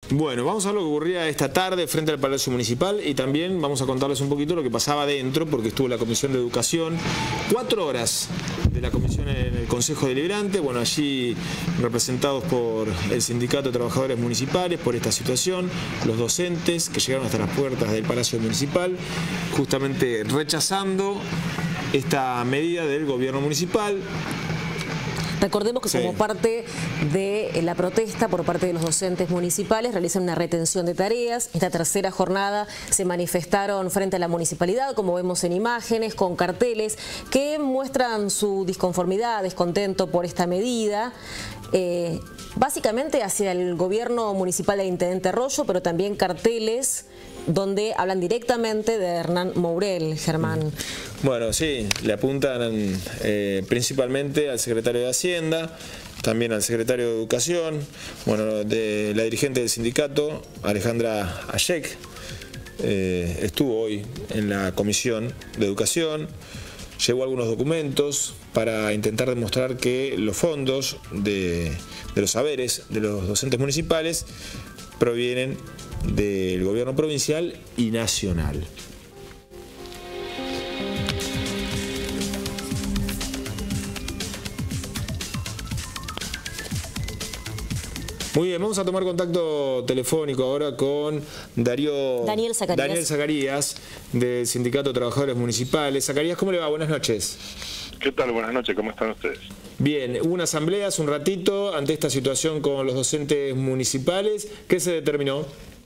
Bueno, vamos a ver lo que ocurría esta tarde frente al Palacio Municipal y también vamos a contarles un poquito lo que pasaba adentro, porque estuvo la Comisión de Educación, 4 horas de la comisión en el Consejo Deliberante, bueno, allí representados por el Sindicato de Trabajadores Municipales por esta situación, los docentes que llegaron hasta las puertas del Palacio Municipal, justamente rechazando esta medida del gobierno municipal. Recordemos que como parte de la protesta por parte de los docentes municipales realizan una retención de tareas. Esta tercera jornada se manifestaron frente a la municipalidad, como vemos en imágenes, con carteles que muestran su disconformidad, descontento por esta medida. Básicamente hacia el gobierno municipal del Intendente Arroyo, pero también carteles donde hablan directamente de Hernán Mourel, Germán. Bueno, sí, le apuntan principalmente al secretario de Hacienda, también al secretario de Educación, bueno, de la dirigente del sindicato, Alejandra Ayek, estuvo hoy en la Comisión de Educación, llevó algunos documentos para intentar demostrar que los fondos de los saberes de los docentes municipales provienen del gobierno provincial y nacional. Muy bien, vamos a tomar contacto telefónico ahora con Daniel Zacarías del Sindicato de Trabajadores Municipales. Zacarías, ¿cómo le va? Buenas noches. ¿Qué tal? Buenas noches, ¿cómo están ustedes? Bien, hubo una asamblea hace un ratito ante esta situación con los docentes municipales. ¿Qué se determinó?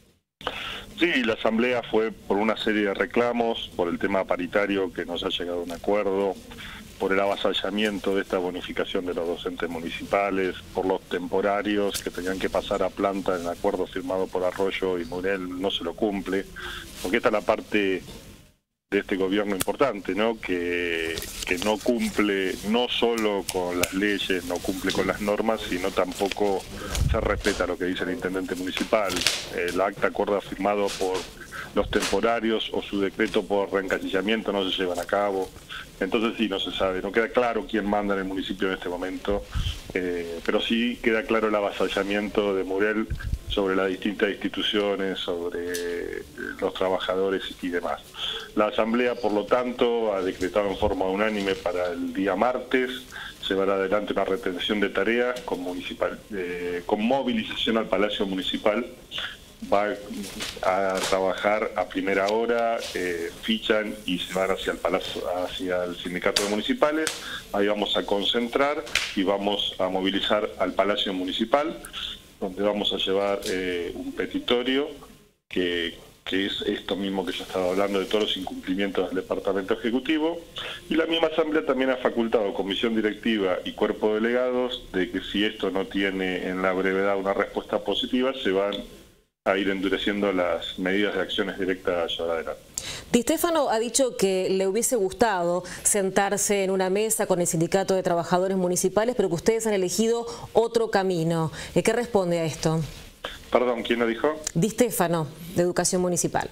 Sí, la asamblea fue por una serie de reclamos, por el tema paritario que nos ha llegado a un acuerdo, por el avasallamiento de esta bonificación de los docentes municipales, por los temporarios que tenían que pasar a planta en el acuerdo firmado por Arroyo y Mourel no se lo cumple, porque esta es la parte de este gobierno importante, ¿no? Que no cumple no solo con las leyes, no cumple con las normas, sino tampoco se respeta lo que dice el intendente municipal. El acta acuerdo firmado por los temporarios o su decreto por reencasillamiento no se llevan a cabo. Entonces sí, no se sabe, no queda claro quién manda en el municipio en este momento, pero sí queda claro el avasallamiento de Mourel sobre las distintas instituciones, sobre los trabajadores y demás. La asamblea, por lo tanto, ha decretado en forma unánime para el día martes llevar adelante una retención de tareas con movilización al Palacio Municipal. Va a trabajar a primera hora, fichan y se van hacia el Palacio, hacia el Sindicato de Municipales. Ahí vamos a concentrar y vamos a movilizar al Palacio Municipal, donde vamos a llevar un petitorio que es esto mismo que yo estaba hablando, de todos los incumplimientos del Departamento Ejecutivo, y la misma Asamblea también ha facultado Comisión Directiva y Cuerpo de Delegados de que si esto no tiene en la brevedad una respuesta positiva, se van a ir endureciendo las medidas de acciones directas a llevar adelante. Di Stéfano ha dicho que le hubiese gustado sentarse en una mesa con el Sindicato de Trabajadores Municipales, pero que ustedes han elegido otro camino. ¿Qué responde a esto? Perdón, ¿quién lo dijo? Di Stéfano, de Educación Municipal.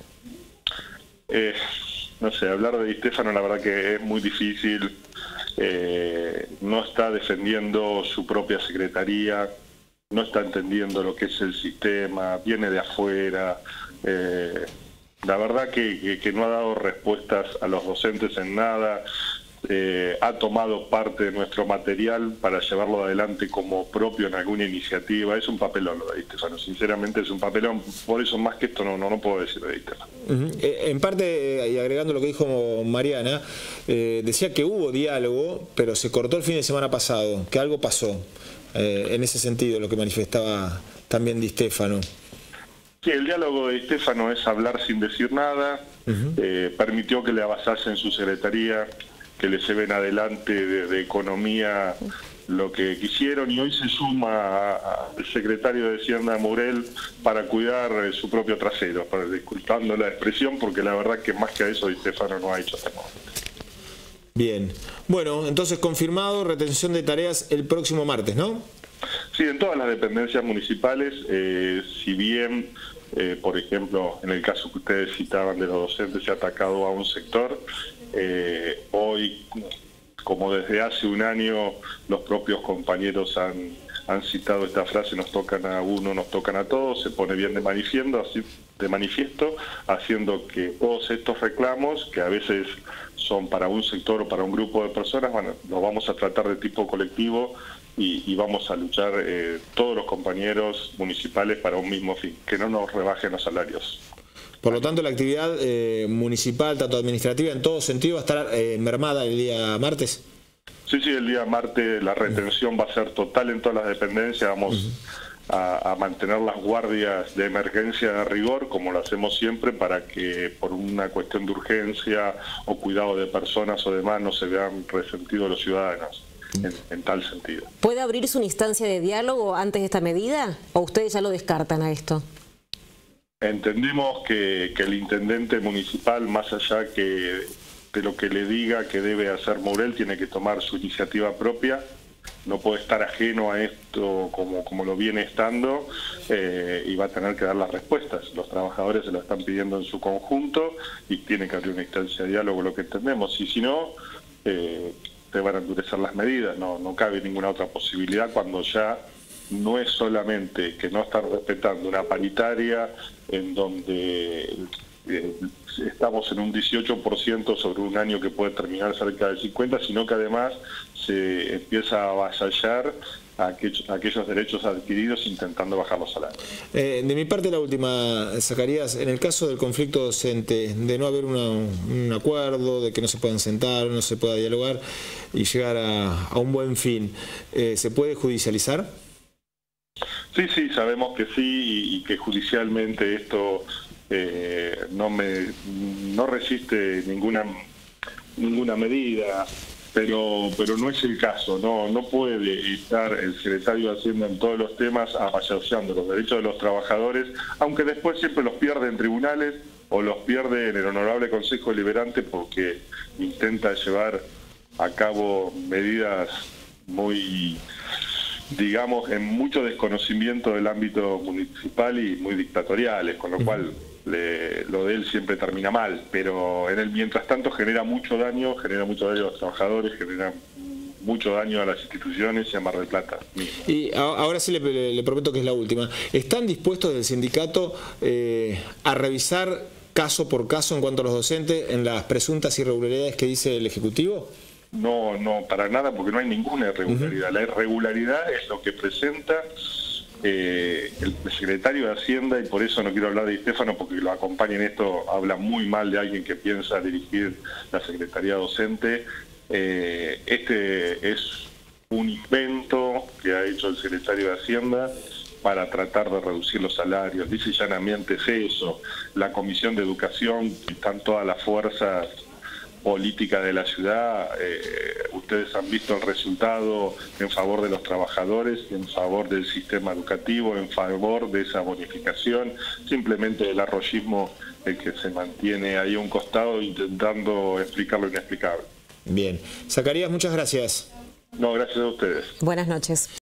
No sé, hablar de Di Stéfano la verdad que es muy difícil. No está defendiendo su propia secretaría, no está entendiendo lo que es el sistema, viene de afuera. La verdad que no ha dado respuestas a los docentes en nada. Ha tomado parte de nuestro material para llevarlo adelante como propio en alguna iniciativa. Es un papelón lo de Di Stéfano, sinceramente es un papelón, por eso más que esto no puedo decir de Di Stéfano. En parte, y agregando lo que dijo Mariana, decía que hubo diálogo, pero se cortó el fin de semana pasado, que algo pasó. En ese sentido, lo que manifestaba también Di Stéfano. Sí, el diálogo de Di Stéfano es hablar sin decir nada. Permitió que le avasallen su secretaría, que le lleven adelante de economía lo que quisieron, y hoy se suma al secretario de Hacienda Mourel para cuidar su propio trasero, disculpando la expresión, porque la verdad que más que a eso Di Stéfano no ha hecho hasta el momento. Bien, bueno, entonces confirmado, retención de tareas el próximo martes, ¿no? Sí, en todas las dependencias municipales, si bien, por ejemplo, en el caso que ustedes citaban de los docentes, se ha atacado a un sector, hoy, como desde hace un año, los propios compañeros han han citado esta frase, nos tocan a uno, nos tocan a todos, se pone bien de manifiesto, haciendo que todos estos reclamos, que a veces son para un sector o para un grupo de personas, bueno, los vamos a tratar de tipo colectivo y vamos a luchar todos los compañeros municipales para un mismo fin, que no nos rebajen los salarios. Por lo tanto, la actividad municipal, tanto administrativa, en todo sentido, va a estar mermada el día martes. Sí, el día martes la retención va a ser total en todas las dependencias, vamos a mantener las guardias de emergencia de rigor, como lo hacemos siempre, para que por una cuestión de urgencia o cuidado de personas o demás no se vean resentidos los ciudadanos en tal sentido. ¿Puede abrirse una instancia de diálogo antes de esta medida o ustedes ya lo descartan a esto? Entendemos que el intendente municipal, más allá de lo que le diga que debe hacer Mourel, tiene que tomar su iniciativa propia, no puede estar ajeno a esto como lo viene estando, y va a tener que dar las respuestas. Los trabajadores se lo están pidiendo en su conjunto y tiene que abrir una instancia de diálogo, lo que entendemos, y si no, te van a endurecer las medidas, no cabe ninguna otra posibilidad cuando ya no es solamente que no están respetando una paritaria en donde estamos en un 18% sobre un año que puede terminar cerca del 50%, sino que además se empieza a avasallar a aquellos derechos adquiridos intentando bajar los salarios. De mi parte, la última, Zacarías, en el caso del conflicto docente, de no haber un acuerdo, de que no se puedan sentar, no se pueda dialogar y llegar a un buen fin, ¿se puede judicializar? Sí, sabemos que sí, y que judicialmente esto no resiste ninguna medida, pero no es el caso. No puede estar el secretario de Hacienda en todos los temas avasalando los derechos de los trabajadores, aunque después siempre los pierde en tribunales o los pierde en el Honorable Consejo Deliberante porque intenta llevar a cabo medidas muy, digamos, en mucho desconocimiento del ámbito municipal y muy dictatoriales, con lo cual lo de él siempre termina mal, pero en el mientras tanto genera mucho daño a los trabajadores, genera mucho daño a las instituciones y a Mar del Plata mismo. Y ahora sí le prometo que es la última. ¿Están dispuestos del sindicato a revisar caso por caso en cuanto a los docentes en las presuntas irregularidades que dice el Ejecutivo? No, para nada, porque no hay ninguna irregularidad. La irregularidad es lo que presenta el secretario de Hacienda, y por eso no quiero hablar de Stefano, porque lo acompaña en esto, habla muy mal de alguien que piensa dirigir la Secretaría Docente. Este es un invento que ha hecho el secretario de Hacienda para tratar de reducir los salarios. Dice llanamente es eso. La Comisión de Educación, que están todas las fuerzas política de la ciudad, ustedes han visto el resultado en favor de los trabajadores, en favor del sistema educativo, en favor de esa bonificación, simplemente el arroyismo el que se mantiene ahí a un costado intentando explicar lo inexplicable. Bien. Zacarías, muchas gracias. No, gracias a ustedes. Buenas noches.